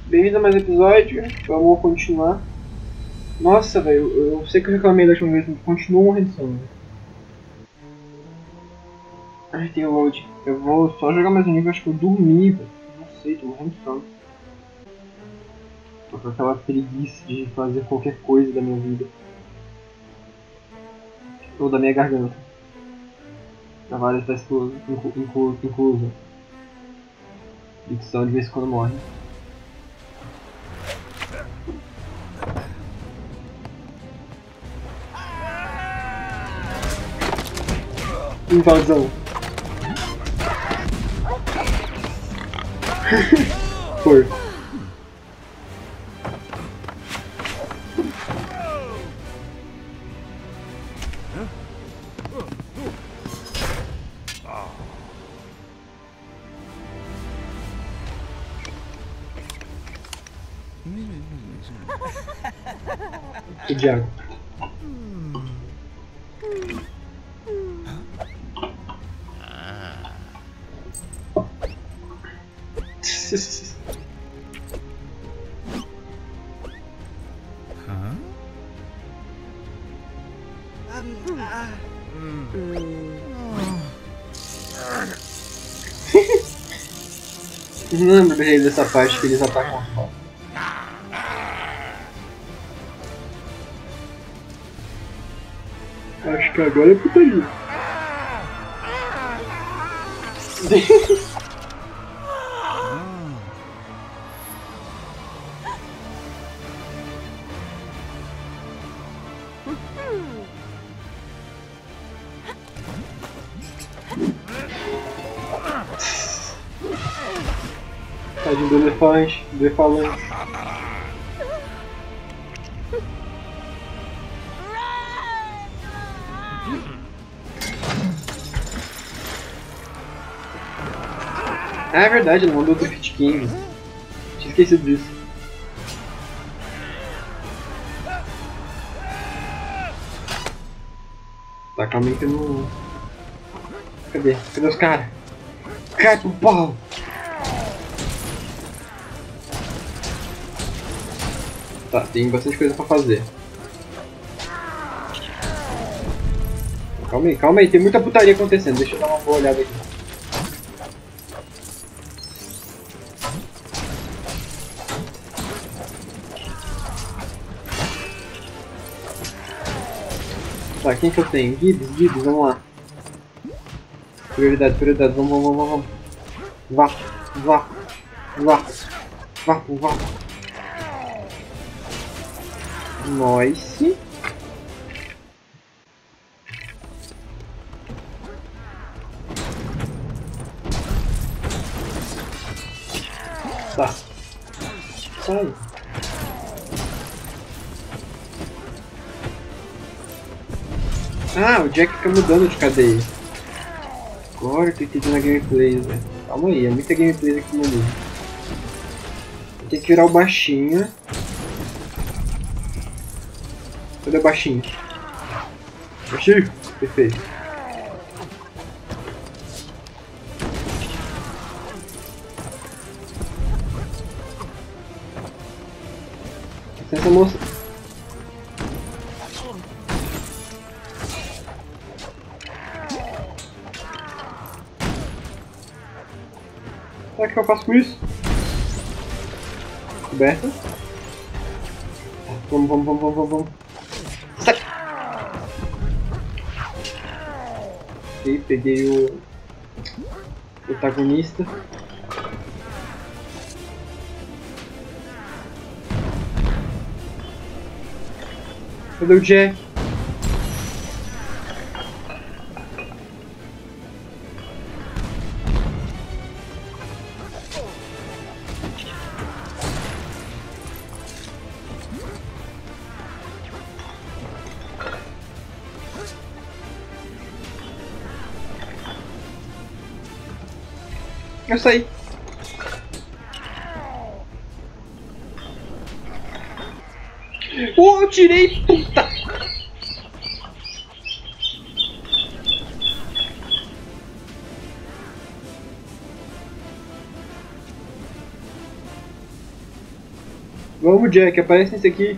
Bem-vindo a mais um episódio, vamos continuar. Nossa, velho, eu sei que eu reclamei da última vez, mas continuo morrendo de sono. Ai, tem o load. Eu vou só jogar mais um nível, acho que eu dormi, velho. Não sei, tô morrendo de sono. Tô com aquela preguiça de fazer qualquer coisa da minha vida. Ou da minha garganta. A Vale está inclusa. Dicção de vez em quando morre. Invasão. Porco. O diabo. Não lembro bem dessa parte que eles atacam a foto. Acho que agora é putaria. Tadinho do elefante, do elefante. Ah, é verdade, ele mandou o Drift King. Tinha esquecido disso. Tá, calma aí que eu não... Cadê? Cadê os caras? Cai pro pau! Tá, tem bastante coisa pra fazer. Calma aí, tem muita putaria acontecendo. Deixa eu dar uma boa olhada aqui. Tá, quem que eu tenho? Gibbs, vamos lá. Prioridade, vamos. Vá. Nice. Tá. Sai. Ah, o Jack fica mudando de cadeia. Agora eu tô entendendo a gameplay, velho. Calma aí, é muita gameplay aqui no mundo. Tem que virar o baixinho. Cadê o baixinho? Baixinho! Perfeito. Licença, moça. O que eu faço com isso? Coberta. Vamos. Sai! Ok, peguei o protagonista. Cadê o Jack? Eu saí. Oh, eu tirei, puta! Vamos, Jack, aparece nesse aqui.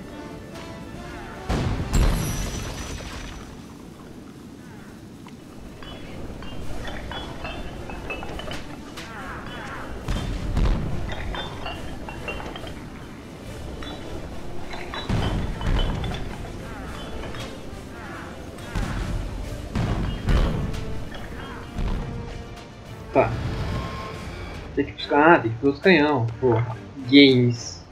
Tá. Tem que buscar. Ah, tem que buscar os canhão. Porra. Games.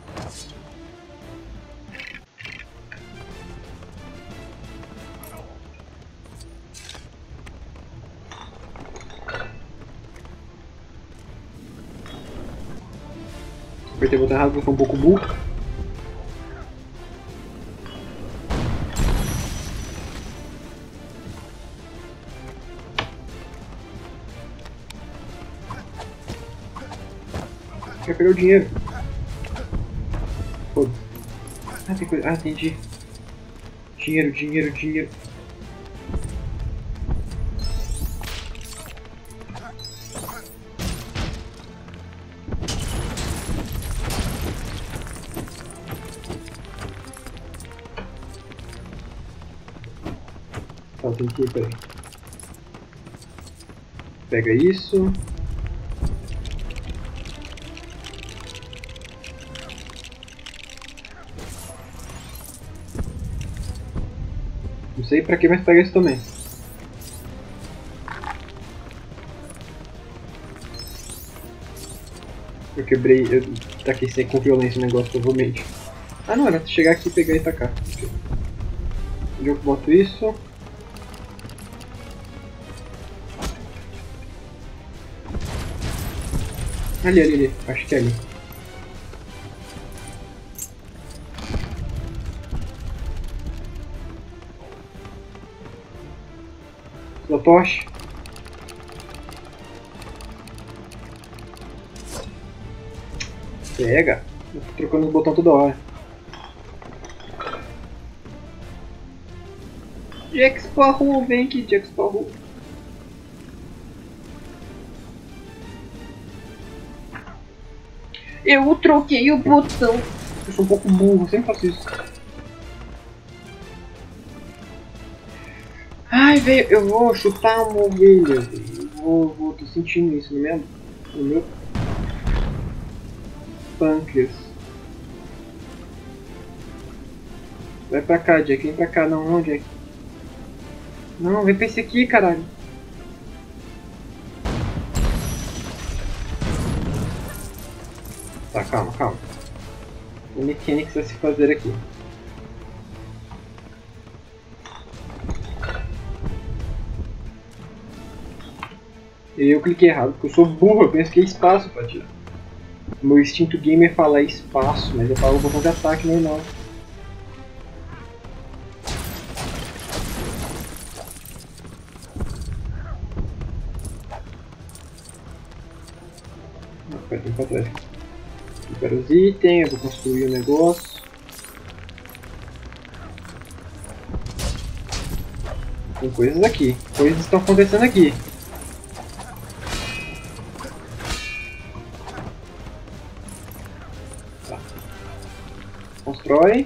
Apertei o botão errado porque foi um pouco burro. Quer pegar o dinheiro. Foda-se. Ah, tem coisa. Ah, entendi. Dinheiro, dinheiro, dinheiro. Tá, tem que ir, peraí. Pega isso. Não sei pra que, mas pega isso também. Eu quebrei. Eu taquei sem com violência o negócio, provavelmente. Ah, não, era chegar aqui, pegar e tacar. Okay. Onde eu boto isso? Ali, ali, ali. Acho que é ali. Da tocha. Pega. Eu tô trocando o botão toda hora. Jack Sparrow, vem aqui, Jack Sparrow. Eu troquei o botão. Eu sou um pouco burro, sempre faço isso. Ai, velho, eu vou chutar uma ovelha. Tô sentindo isso no meu pâncreas. Vai pra cá, Jack, vem pra cá, não, Jack. Não, vem pra esse aqui, caralho. Tá, calma, calma. Tem mecânicas a se fazer aqui. E eu cliquei errado, porque eu sou burro, eu penso que é espaço pra tirar. Meu instinto gamer fala espaço, mas eu falo o botão de ataque normal. Não, pera, tem pra trás. Eu quero os itens, eu vou construir o negócio. Tem coisas aqui, coisas estão acontecendo aqui. Constrói.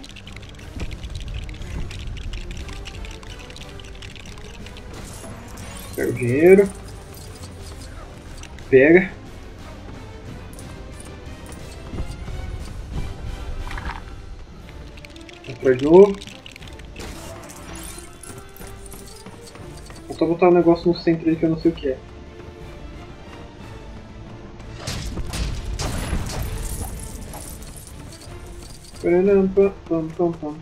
Pega o dinheiro. Pega. Constrói de novo. Vou só botar o negócio no centro ali que eu não sei o que é. Pam, pam, pam.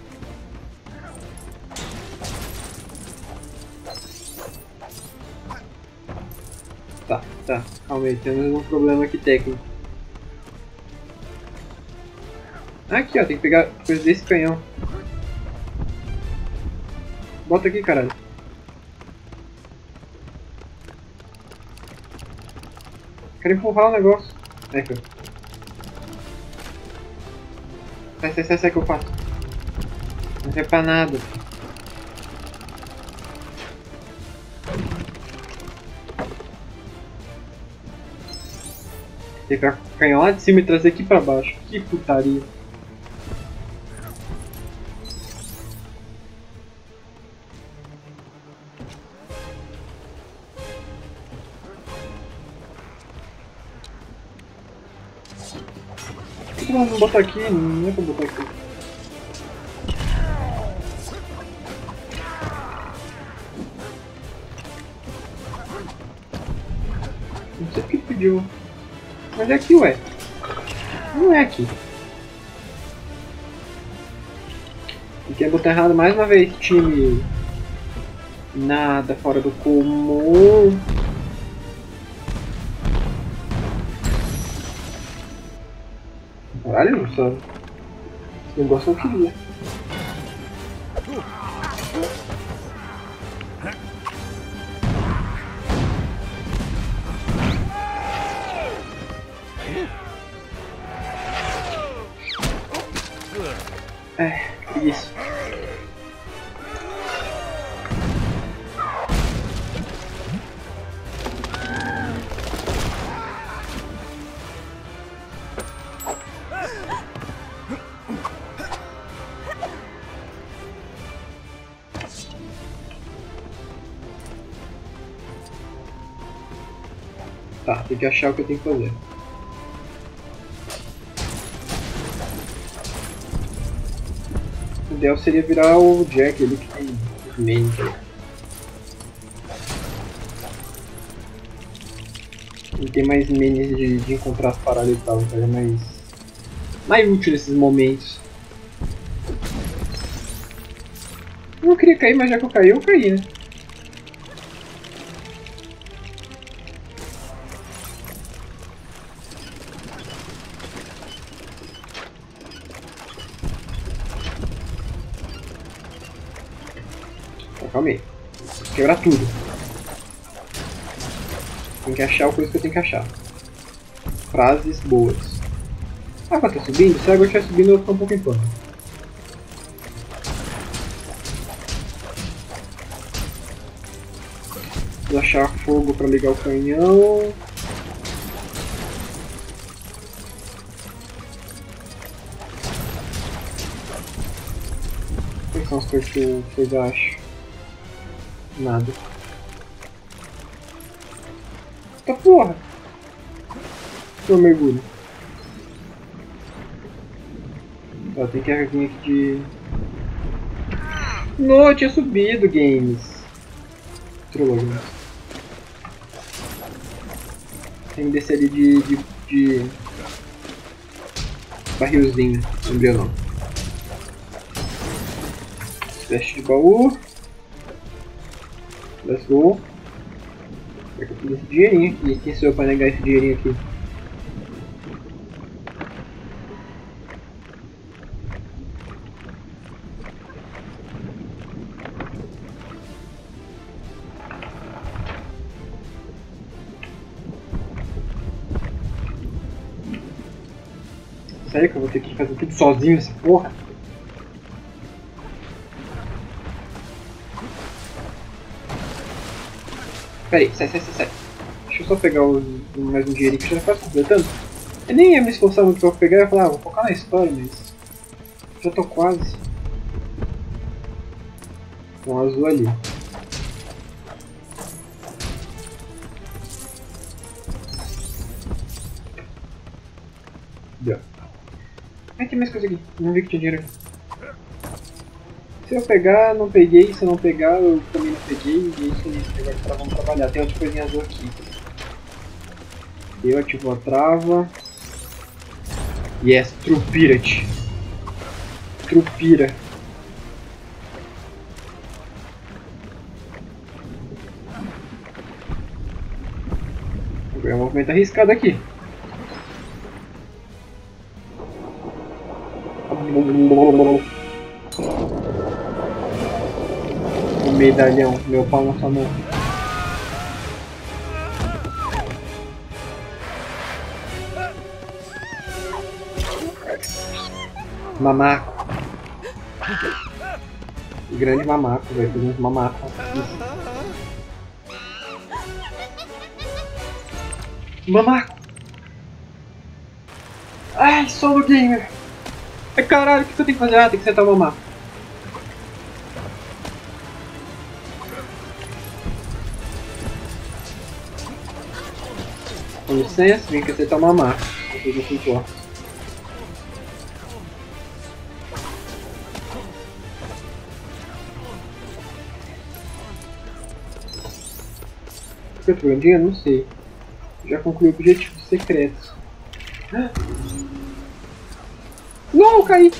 Tá, calma aí, temos um problema aqui técnico. Aqui ó, tem que pegar coisa desse canhão. Bota aqui, caralho. Quero empurrar o negócio. É aqui, ó. Sai que eu faço. Não serve pra nada. Tem que pegar o canhão lá de cima e trazer aqui pra baixo. Que putaria. Por que não botar aqui? Não é pra botar aqui. Não sei porque pediu. Mas é aqui, ué. Não é aqui. E quer botar errado mais uma vez, time. Nada fora do comum. Caralho, só. Esse negócio eu queria. Isso. Tá, tem que achar o que eu tenho que fazer. O ideal seria virar o Jack ali que tem os mains aí. Ele tem mais mains de encontrar as paradas e tal, então é mais útil nesses momentos. Eu não queria cair, mas já que eu caí, né? Calma aí. Vou quebrar tudo. Tem que achar a coisa que eu tenho que achar. Frases boas. A água tá subindo? Se a água estiver subindo, eu vou ficar um pouco em pano. Vou achar fogo pra ligar o canhão. Quais são as coisas que vocês acham? Nada. Tá porra! Eu mergulho. Tá, tem que vir aqui de... Não, eu tinha subido, games. Trollou, games. Tem que descer ali de barrilzinho, lembrei o nome. Teste de baú. Let's go. Pega todo esse dinheirinho aqui. Quem sou eu pra negar esse dinheirinho aqui? Sério que eu vou ter que fazer tudo sozinho essa porra? Pera aí, sai. Deixa eu só pegar mais um dinheirinho que já tá quase completando. Eu nem ia me esforçar muito pra pegar, eu ia falar, vou focar na história, mas... Já tô quase. Com um azul ali. Deu. Ai, tem mais coisa aqui. Não vi que tinha dinheiro aqui. Se eu pegar, não peguei. Se eu não pegar, eu também não peguei. E é isso aí. Agora vamos trabalhar. Tem outra coisinha azul aqui. Eu ativo a trava. Yes, True Pirate. Trupira. Vou pegar um movimento arriscado aqui. O medalhão, meu pau na sua mão. Mamaco. Grande mamaco, velho. Tem uns mamacos. Mamaco! Ai, solo gamer! Ai, caralho, o que eu tenho que fazer? Ah, tem que sentar o mamaco. Com licença, vem que acertar o mamaco. Depois eu flutuar. que eu tô jogando dinheiro? Não sei. Já concluí objetivos secretos. Não, caí!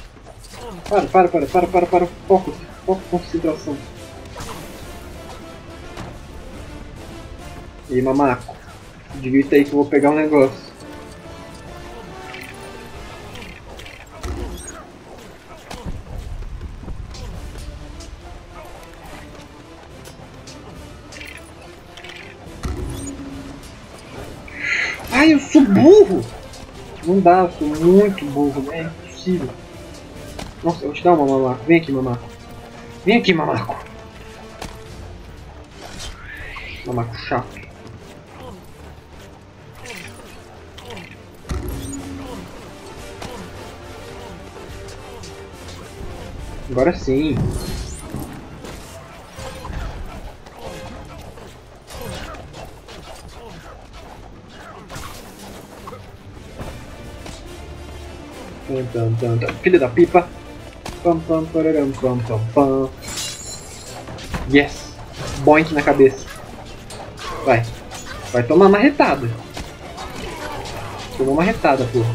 Para. Foco, concentração. E aí, mamaco. Divirta aí que eu vou pegar um negócio. Ai, eu sou burro! Não dá, eu sou muito burro, né? É impossível. Nossa, eu vou te dar uma, mamaco. Vem aqui, mamaco. Vem aqui, mamaco. Mamaco chato. Agora sim. Filho da pipa. Pam. Yes. Boink na cabeça. Vai tomar marretada. Tomou marretada, porra.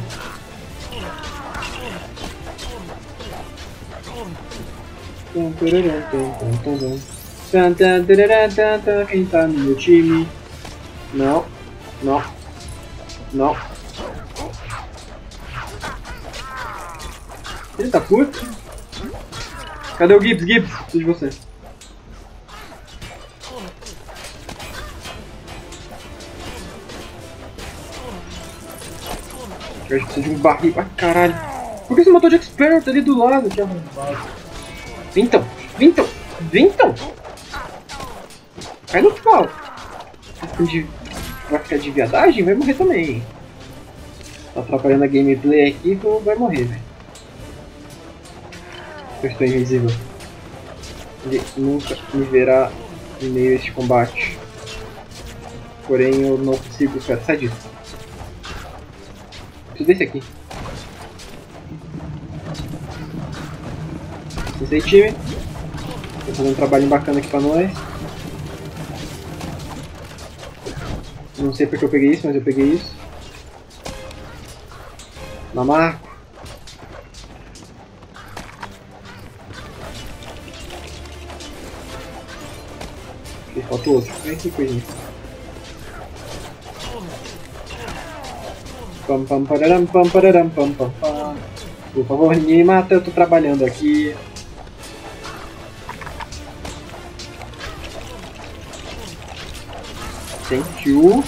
Quem tá no meu time? Não. Ele tá puto? Cadê o Gibbs? Preciso de você. Eu acho que precisa de um barril. Ai, caralho. Por que você matou o Jack Sparrow ali do lado? Que arrombado. Vintão. Cai no pau. Vai ficar de viadagem? Vai morrer também. Tá atrapalhando a gameplay aqui que vai morrer, velho. Eu estou invisível. Ele nunca me verá em meio a este combate. Porém, eu não consigo... Espera, sai disso. Preciso desse aqui. Esse aí, time. Tô fazendo um trabalho bacana aqui pra nós. Não sei porque eu peguei isso, mas eu peguei isso. Mamaco. Falta outro. Vem aqui, coisinha. Pam. Por favor, ninguém me mata, eu tô trabalhando aqui. Thank you.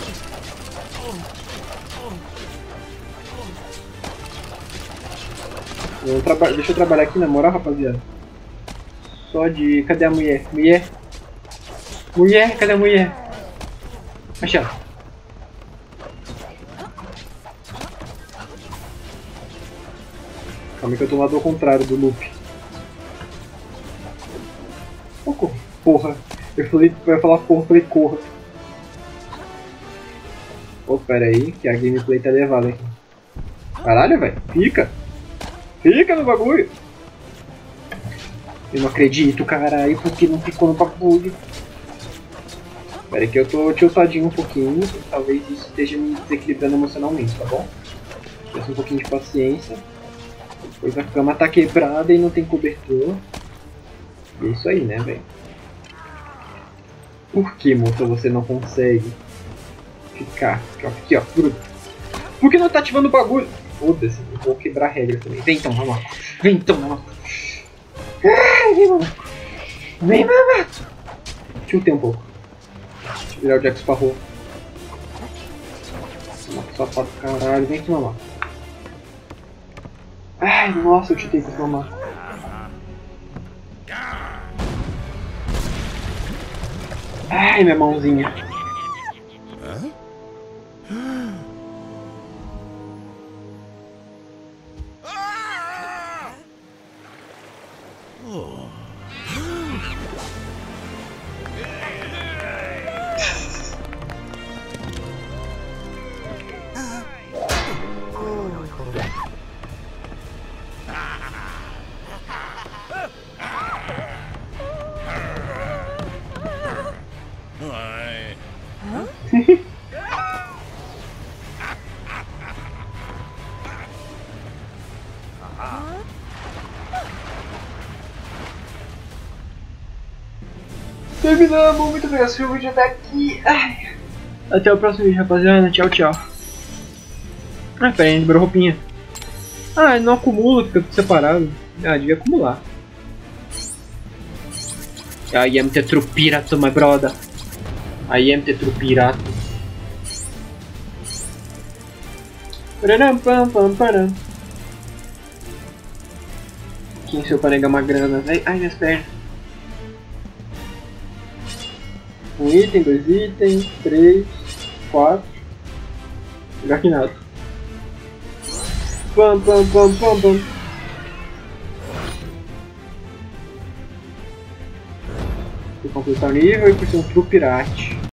Deixa eu trabalhar aqui na moral, rapaziada. Só de... Cadê a mulher? Cadê a mulher? Achei. Calma aí que eu tô lá do contrário do loop. Porra. Eu ia falar porra, falei corra. Pô, pera aí, que a gameplay tá levada aqui. Caralho, velho. Fica no bagulho. Eu não acredito, caralho, porque não ficou no bagulho. Pera aí que eu tô tiltadinho um pouquinho. Talvez isso esteja me desequilibrando emocionalmente, tá bom? Peço um pouquinho de paciência. Pois a cama tá quebrada e não tem cobertor. E é isso aí, né, velho? Por que, moça, você não consegue ficar aqui, ó, bruto? Por que não tá ativando o bagulho? Foda-se, eu vou quebrar a regra também. Vem então, mamaco. Ai, vem, mamaco. Tiltei um pouco. Deixa eu virar o Jack Sparrow. Safado do caralho. Vem aqui, mamaco. Ai, nossa, eu tiltei com esse mamaco. Ai, minha mãozinha. Terminamos, muito obrigado pelo vídeo até aqui. Ai. Até o próximo vídeo, rapaziada. Tchau, tchau. Ah, pera aí, liberou roupinha. Ah, não acumula, fica tudo separado. Ah, devia acumular. I am the true pirate, my brother. I am the true pirate. Pararam, pam, pam, param. Quem sou para negar uma grana? Ai, minhas pernas. Um item, 2 itens, 3, 4. Melhor que nada. Pam, pam, pam, pam, pam. Vou completar o nível e por ser um true pirate.